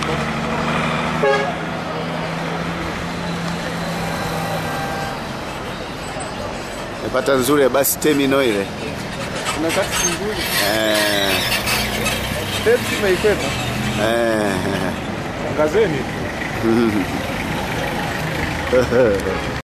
Nimepata nzuri ya basi terminal ile. Kuna taksi nzuri. Taksi imeikwepa. Angazeni.